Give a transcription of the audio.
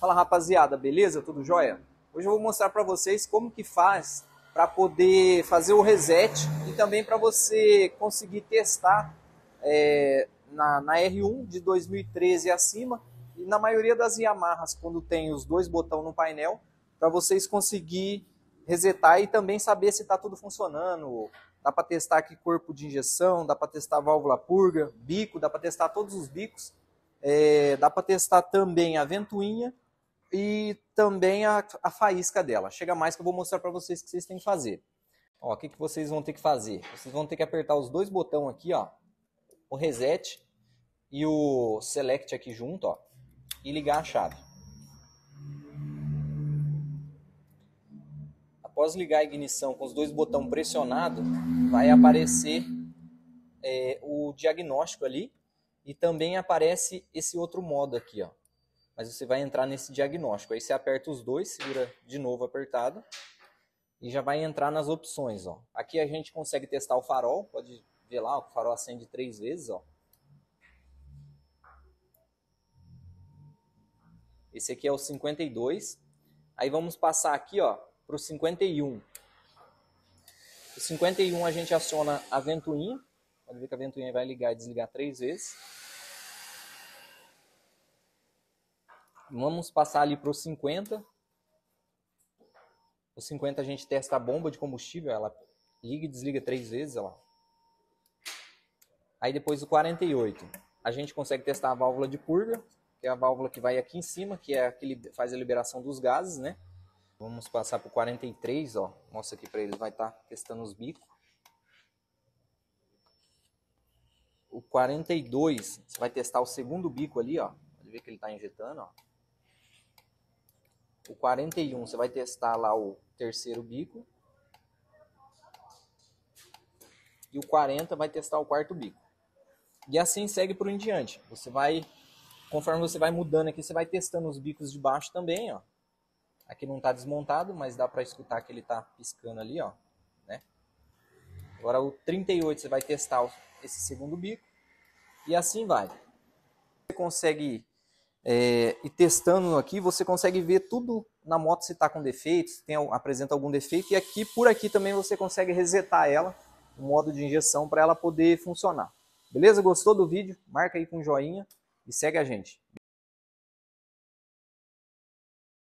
Fala rapaziada, beleza? Tudo jóia? Hoje eu vou mostrar para vocês como que faz para poder fazer o reset e também para você conseguir testar na R1 de 2013 e acima e na maioria das Yamahas quando tem os dois botões no painel para vocês conseguir resetar e também saber se está tudo funcionando. Dá para testar aqui corpo de injeção, dá para testar válvula purga, bico, dá para testar todos os bicos. Dá para testar também a ventoinha e também a faísca dela. Chega mais que eu vou mostrar para vocês o que vocês têm que fazer. Ó, o que vocês vão ter que fazer? Vocês vão ter que apertar os dois botões aqui, ó, o reset e o select aqui junto, ó, e ligar a chave. Após ligar a ignição com os dois botões pressionados, vai aparecer o diagnóstico ali e também aparece esse outro modo aqui, ó. Mas você vai entrar nesse diagnóstico. Aí você aperta os dois, segura de novo apertado e já vai entrar nas opções, ó. Aqui a gente consegue testar o farol, pode ver lá, o farol acende 3 vezes, ó. Esse aqui é o 52. Aí vamos passar aqui, ó, para o 51. O 51 a gente aciona a ventoinha. Pode ver que a ventoinha vai ligar e desligar 3 vezes. Vamos passar ali para o 50. O 50 a gente testa a bomba de combustível, ela liga e desliga 3 vezes. Ó. Aí depois o 48, a gente consegue testar a válvula de purga, que é a válvula que vai aqui em cima, que é a que faz a liberação dos gases, né? Vamos passar para o 43, ó. Mostra aqui para eles, vai estar testando os bicos. O 42, você vai testar o segundo bico ali, ó. Pode ver que ele está injetando, ó. O 41, você vai testar lá o terceiro bico. E o 40 vai testar o quarto bico. E assim segue por em diante. Você vai, conforme você vai mudando aqui, você vai testando os bicos de baixo também, ó. Aqui não está desmontado, mas dá para escutar que ele está piscando ali, ó, né? Agora o 38 você vai testar esse segundo bico e assim vai. Você consegue ir testando aqui, você consegue ver tudo na moto se está com defeito, se apresenta algum defeito e aqui por aqui também você consegue resetar ela, o modo de injeção para ela poder funcionar. Beleza? Gostou do vídeo? Marca aí com um joinha e segue a gente.